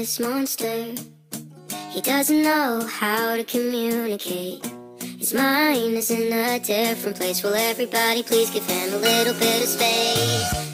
this monster. He doesn't know how to communicate. His mind is in a different place. Will everybody please give him a little bit of space?